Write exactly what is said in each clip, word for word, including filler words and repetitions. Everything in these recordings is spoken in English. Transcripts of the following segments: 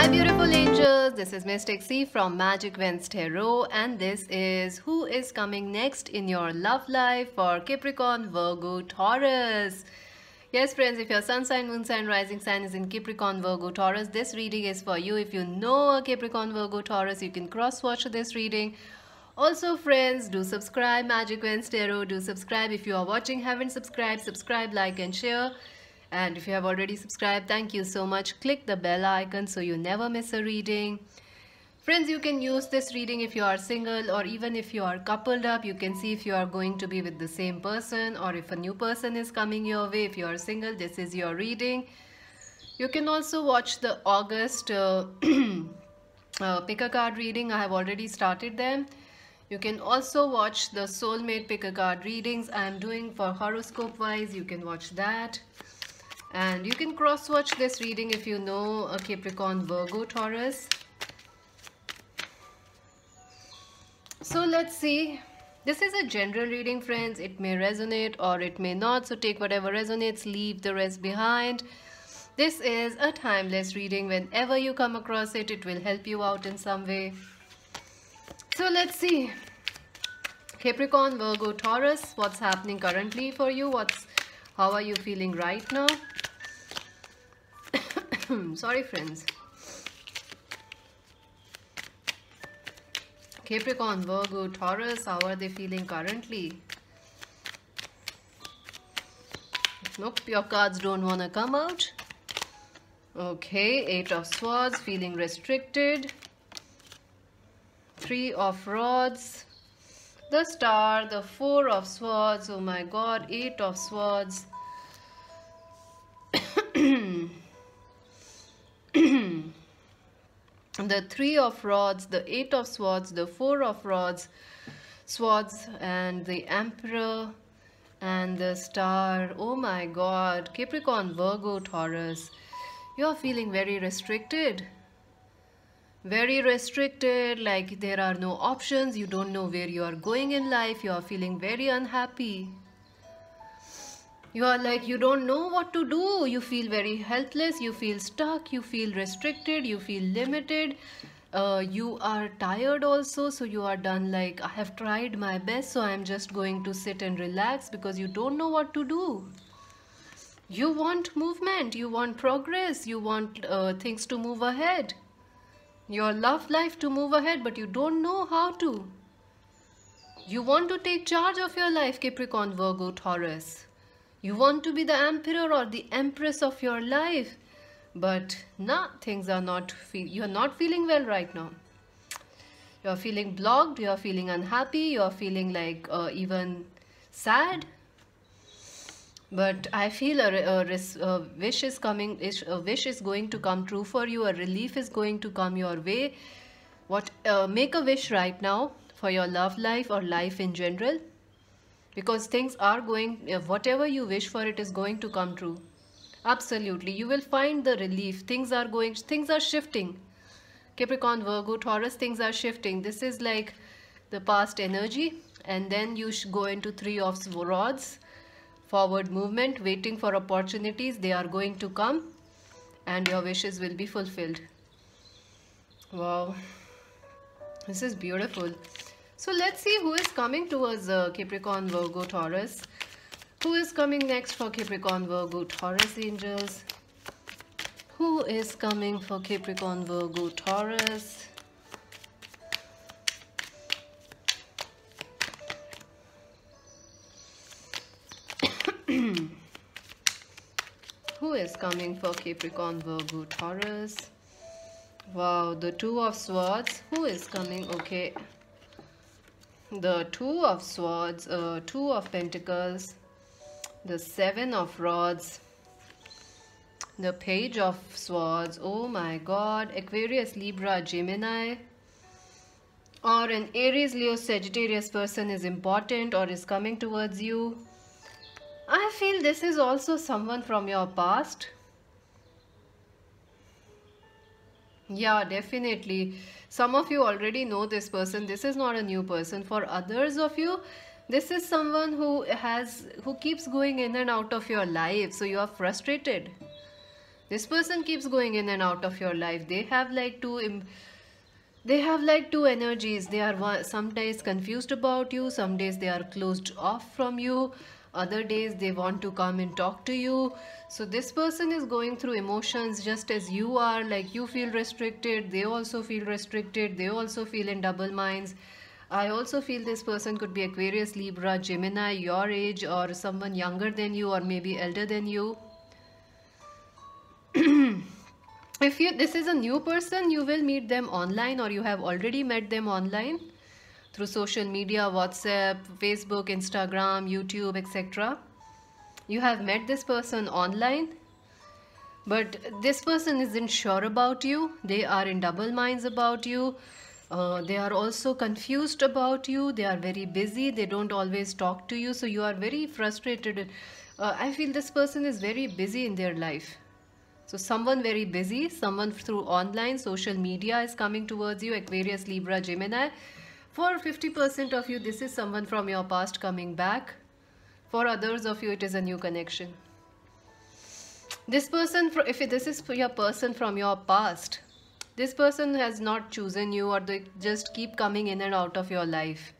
beautiful angels, this is Mystic C from Magic Vents Tarot, and this is who is coming next in your love life for Capricorn, Virgo, Taurus. Yes friends, if your sun sign, moon sign, rising sign is in Capricorn, Virgo, Taurus, this reading is for you. If you know a Capricorn, Virgo, Taurus, you can cross-watch this reading. Also friends, do subscribe Magic Vents Tarot, do subscribe. If you are watching, haven't subscribed, subscribe, like and share. And if you have already subscribed, thank you so much. Click the bell icon so you never miss a reading. Friends, you can use this reading if you are single or even if you are coupled up. You can see if you are going to be with the same person or if a new person is coming your way. If you are single, this is your reading. You can also watch the August uh, uh, pick a card reading. I have already started them. You can also watch the soulmate pick a card readings I am doing for horoscope wise. You can watch that. And you can cross-watch this reading if you know a Capricorn, Virgo, Taurus. So let's see. This is a general reading, friends. It may resonate or it may not. So take whatever resonates, leave the rest behind. This is a timeless reading. Whenever you come across it, it will help you out in some way. So let's see. Capricorn, Virgo, Taurus. What's happening currently for you? What's How are you feeling right now? Sorry friends. Capricorn, Virgo, Taurus, how are they feeling currently? Nope, your cards don't want to come out. Okay, Eight of Swords, feeling restricted. Three of Rods. The Star, the Four of Swords, oh my god, Eight of Swords. The Three of Rods, the Eight of Swords, the Four of Rods, Swords, and the Emperor, and the Star. Oh my god, Capricorn, Virgo, Taurus, you are feeling very restricted. Very restricted, like there are no options, you don't know where you are going in life, you are feeling very unhappy. You are like, you don't know what to do, you feel very helpless, you feel stuck, you feel restricted, you feel limited. Uh, you are tired also, so you are done like, I have tried my best, so I am just going to sit and relax because you don't know what to do. You want movement, you want progress, you want uh, things to move ahead. Your love life to move ahead, but you don't know how to. You want to take charge of your life, Capricorn, Virgo, Taurus. You want to be the Emperor or the Empress of your life. But nah, things are not, you are not feeling well right now. You are feeling blocked, you are feeling unhappy, you are feeling like uh, even sad. But I feel a, a, a wish is coming, a wish is going to come true for you. A relief is going to come your way. What? Uh, make a wish right now for your love life or life in general. Because things are going, whatever you wish for, it is going to come true. Absolutely. You will find the relief. Things are going, things are shifting. Capricorn, Virgo, Taurus, things are shifting. This is like the past energy. And then you should go into Three of Rods. Forward movement, waiting for opportunities. They are going to come and your wishes will be fulfilled. Wow, this is beautiful. So let's see who is coming towards uh, Capricorn, Virgo, Taurus. Who is coming next for Capricorn, Virgo, Taurus, angels? Who is coming for Capricorn, Virgo, Taurus? Who is coming for Capricorn, Virgo, Taurus? Wow, the Two of Swords. Who is coming? Okay. The Two of Swords, uh, Two of Pentacles, the Seven of Rods, the Page of Swords. Oh my god. Aquarius, Libra, Gemini, or an Aries, Leo, Sagittarius person is important or is coming towards you. I feel this is also someone from your past. Yeah, definitely. Some of you already know this person. This is not a new person. For others of you, this is someone who has, who keeps going in and out of your life. So you are frustrated. This person keeps going in and out of your life. They have like two im- they have like two energies. They are one, some days confused about you, some days they are closed off from you, other days they want to come and talk to you. So this person is going through emotions just as you are. Like, you feel restricted, they also feel restricted, they also feel in double minds. I also feel this person could be Aquarius, Libra, Gemini, your age, or someone younger than you, or maybe elder than you. If you this is a new person, you will meet them online, or you have already met them online through social media, WhatsApp, Facebook, Instagram, YouTube, et cetera. You have met this person online, but this person isn't sure about you. They are in double minds about you. Uh, they are also confused about you. They are very busy. They don't always talk to you. So you are very frustrated. Uh, I feel this person is very busy in their life. So someone very busy, someone through online, social media is coming towards you, Aquarius, Libra, Gemini. For fifty percent of you, this is someone from your past coming back. For others of you, it is a new connection. This person, if this is for your person from your past, this person has not chosen you, or they just keep coming in and out of your life.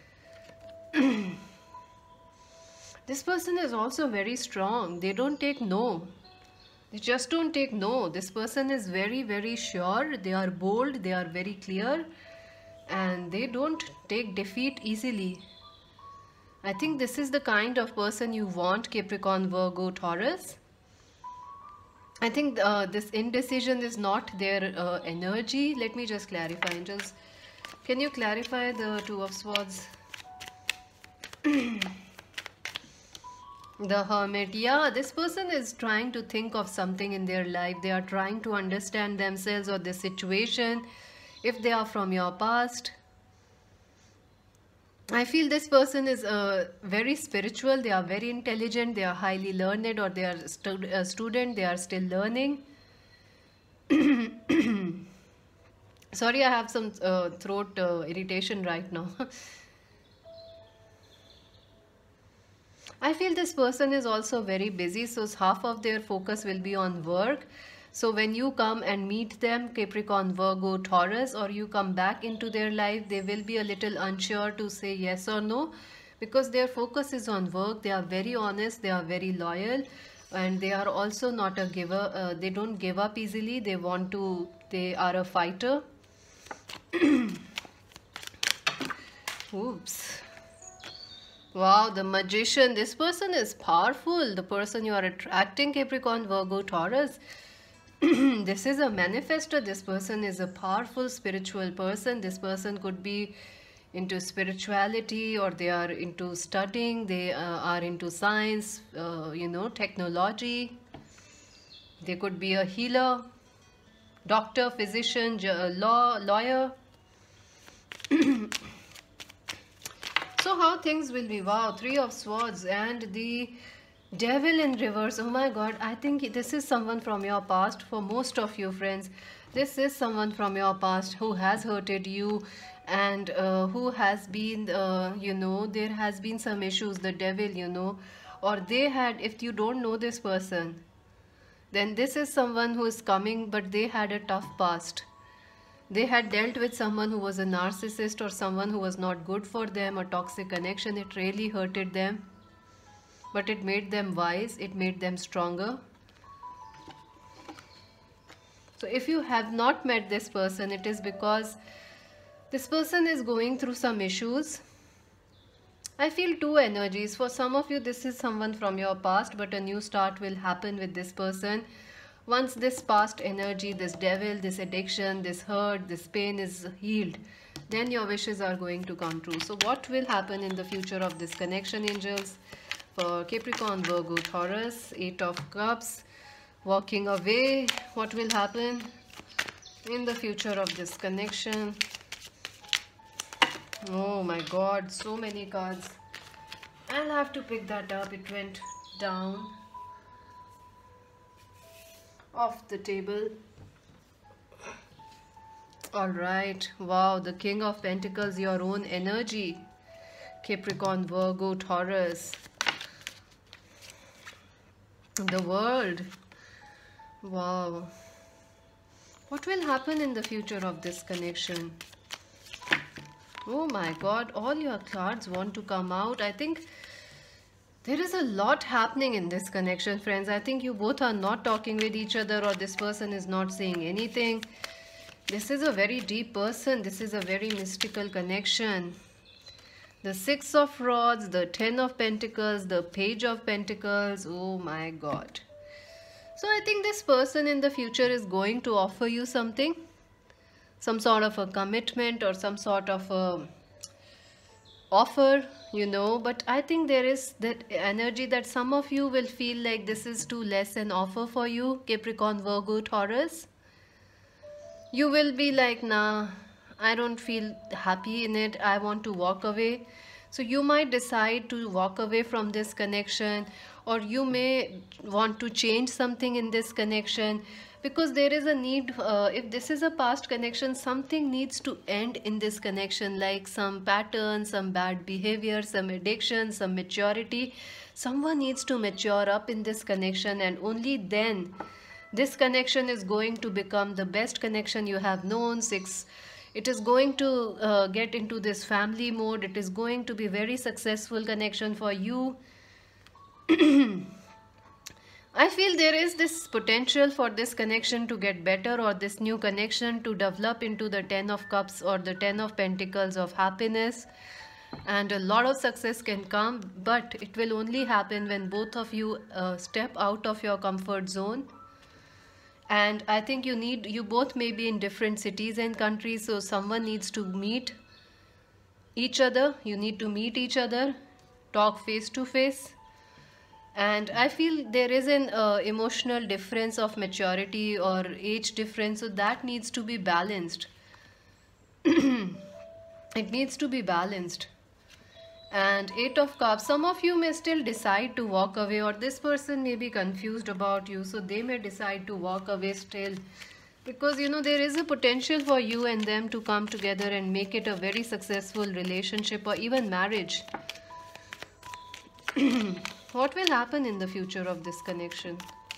This person is also very strong. They don't take no. They just don't take no. This person is very, very sure. They are bold. They are very clear. And they don't take defeat easily. I think this is the kind of person you want, Capricorn, Virgo, Taurus. I think uh, this indecision is not their uh, energy. Let me just clarify. Angels, can you clarify the Two of Swords? The Hermit. Yeah, this person is trying to think of something in their life. They are trying to understand themselves or the situation. If they are from your past, I feel this person is uh, very spiritual. They are very intelligent. They are highly learned, or they are stu a student. They are still learning. Sorry, I have some uh, throat uh, irritation right now. I feel this person is also very busy, so half of their focus will be on work. So when you come and meet them, Capricorn, Virgo, Taurus, or you come back into their life, they will be a little unsure to say yes or no, because their focus is on work. They are very honest, they are very loyal, and they are also not a giver. Uh, they don't give up easily. They want to, they are a fighter. Oops. Wow, the Magician. This person is powerful. The person you are attracting, Capricorn, Virgo, Taurus. This is a manifestor. This person is a powerful spiritual person. This person could be into spirituality, or they are into studying. They uh, are into science, uh, you know, technology. They could be a healer, doctor, physician, law, lawyer. So how things will be? Wow, Three of Swords and the Devil in reverse. Oh my God, I think this is someone from your past. For most of you friends, this is someone from your past who has hurted you, and uh, who has been, uh, you know, there has been some issues, the devil, you know, or they had, if you don't know this person, then this is someone who is coming, but they had a tough past. They had dealt with someone who was a narcissist, or someone who was not good for them, a toxic connection. It really hurted them, but it made them wise, it made them stronger. So if you have not met this person, it is because this person is going through some issues. I feel two energies. For some of you, this is someone from your past, but a new start will happen with this person. Once this past energy, this devil, this addiction, this hurt, this pain is healed, then your wishes are going to come true. So what will happen in the future of this connection, angels? For Capricorn, Virgo, Taurus, Eight of Cups, walking away. What will happen in the future of this connection? Oh my God, so many cards. I'll have to pick that up. It went down off the table. All right. Wow, the King of Pentacles, your own energy. Capricorn, Virgo, Taurus. The World. Wow. What will happen in the future of this connection? Oh my God, all your cards want to come out. I think there is a lot happening in this connection, friends. I think you both are not talking with each other, or this person is not saying anything. This is a very deep person. This is a very mystical connection. The Six of Rods, the Ten of Pentacles, the Page of Pentacles. Oh my God. So I think this person in the future is going to offer you something. Some sort of a commitment or some sort of a offer, you know. But I think there is that energy that some of you will feel like this is too less an offer for you, Capricorn, Virgo, Taurus. You will be like, nah, I don't feel happy in it, I want to walk away. So you might decide to walk away from this connection, or you may want to change something in this connection, because there is a need. Uh, if this is a past connection, something needs to end in this connection, like some pattern, some bad behavior, some addiction, some maturity. Someone needs to mature up in this connection, and only then this connection is going to become the best connection you have known. Six, it is going to uh, get into this family mode. It is going to be very successful connection for you. I feel there is this potential for this connection to get better, or this new connection to develop into the Ten of Cups or the Ten of Pentacles of happiness, and a lot of success can come, but it will only happen when both of you uh, step out of your comfort zone. And I think you need, you both may be in different cities and countries, so someone needs to meet each other. You need to meet each other, talk face to face. And I feel there is an uh, emotional difference of maturity or age difference, so that needs to be balanced. It needs to be balanced. And Eight of Cups, some of you may still decide to walk away, or this person may be confused about you, so they may decide to walk away still, because you know there is a potential for you and them to come together and make it a very successful relationship or even marriage. What will happen in the future of this connection?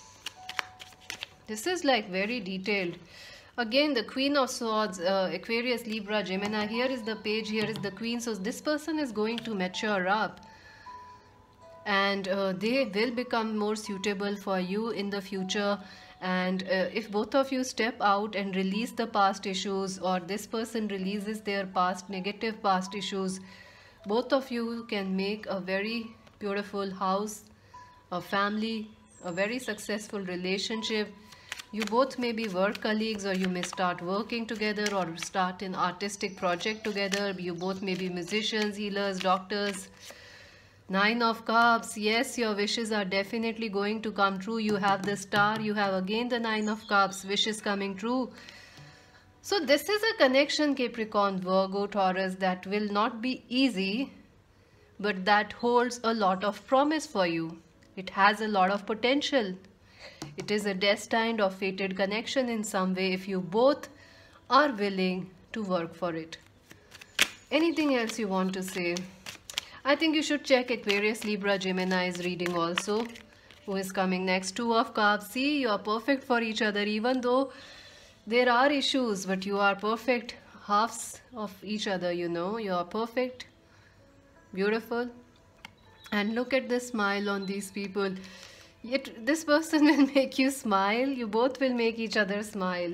This is like very detailed. Again, the Queen of Swords, uh, Aquarius, Libra, Gemini. Here is the Page, here is the Queen. So this person is going to mature up, and uh, they will become more suitable for you in the future. And uh, if both of you step out and release the past issues, or this person releases their past negative past issues, both of you can make a very beautiful house, a family, a very successful relationship. You both may be work colleagues, or you may start working together, or start an artistic project together. You both may be musicians, healers, doctors. Nine of Cups. Yes, your wishes are definitely going to come true. You have the Star. You have again the Nine of Cups. Wishes coming true. So this is a connection, Capricorn, Virgo, Taurus, that will not be easy, but that holds a lot of promise for you. It has a lot of potential. It is a destined or fated connection in some way, if you both are willing to work for it. Anything else you want to say? I think you should check Aquarius, Libra, Gemini's reading also. Who is coming next? Two of Cups. See, you are perfect for each other, even though there are issues, but you are perfect halves of each other, you know. You are perfect, beautiful. And look at the smile on these people. Yet this person will make you smile. You both will make each other smile.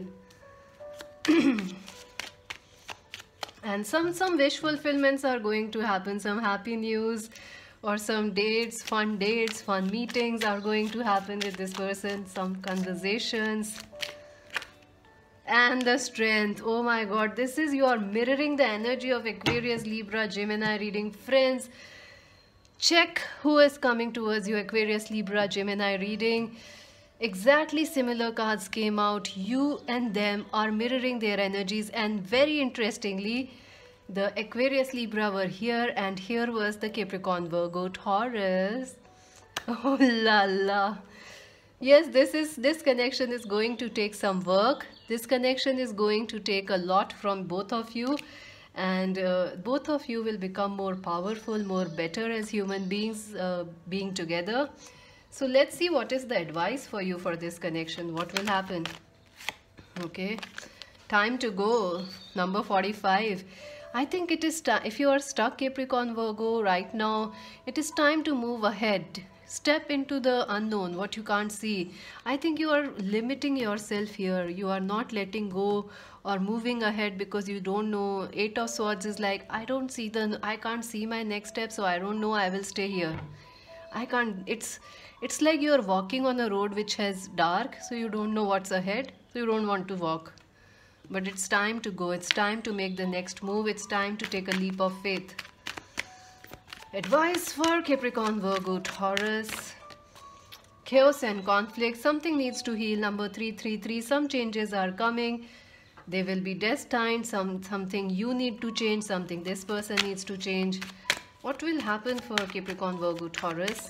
And some some wish fulfillments are going to happen. Some happy news, or some dates, fun dates, fun meetings are going to happen with this person. Some conversations. And the Strength. Oh my God, this is, you are mirroring the energy of Aquarius, Libra, Gemini reading. Friends, check who is coming towards you. Aquarius, Libra, Gemini reading. Exactly similar cards came out. You and them are mirroring their energies, and very interestingly, the Aquarius, Libra were here, and here was the Capricorn, Virgo, Taurus. Oh la la. Yes, this is this connection is going to take some work. This connection is going to take a lot from both of you. And uh, both of you will become more powerful, more better as human beings, uh, being together. So let's see what is the advice for you for this connection. What will happen? Okay, time to go. Number forty-five. I think it is time. If you are stuck, Capricorn Virgo, right now, it is time to move ahead. Step into the unknown, what you can't see. I think you are limiting yourself here. You are not letting go or moving ahead because you don't know. Eight of Swords is like, I don't see the, I can't see my next step, so I don't know, I will stay here. I can't, it's, it's like you're walking on a road which has dark, so you don't know what's ahead, so you don't want to walk. But it's time to go. It's time to make the next move. It's time to take a leap of faith. Advice for Capricorn, Virgo, Taurus. Chaos and conflict. Something needs to heal. Number three three three. Some changes are coming. They will be destined. Some, something you need to change. Something this person needs to change. What will happen for Capricorn, Virgo, Taurus?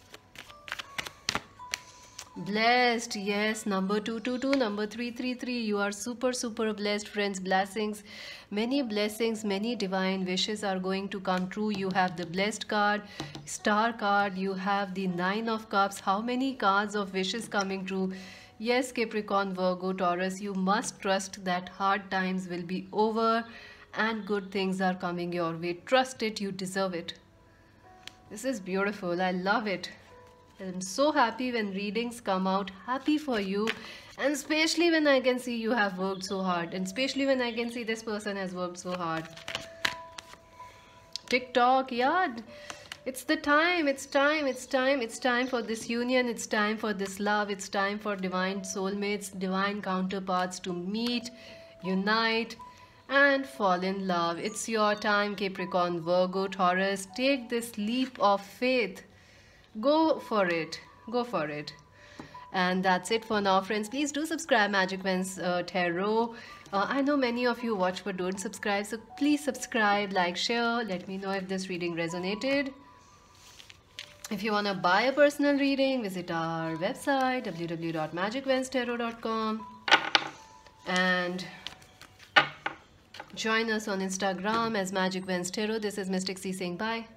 Blessed, yes, number two two two, number three three three. You are super super blessed, friends. Blessings, many blessings, many divine wishes are going to come true. You have the blessed card, star card, you have the nine of cups. How many cards of wishes coming true? Yes, Capricorn, Virgo, Taurus, you must trust that hard times will be over and good things are coming your way. Trust it, you deserve it. This is beautiful. I love it. I'm so happy when readings come out. Happy for you. And especially when I can see you have worked so hard. And especially when I can see this person has worked so hard. TikTok, yeah. It's the time. It's time. It's time. It's time for this union. It's time for this love. It's time for divine soulmates, divine counterparts to meet, unite, and fall in love. It's your time, Capricorn, Virgo, Taurus. Take this leap of faith. Go for it. Go for it. And that's it for now, friends. Please do subscribe Magic Vens uh, Tarot. Uh, I know many of you watch but don't subscribe. So please subscribe, like, share. Let me know if this reading resonated. If you want to buy a personal reading, visit our website w w w dot magic vens tarot dot com and join us on Instagram as Magic Vens Tarot. This is Mystic C saying bye.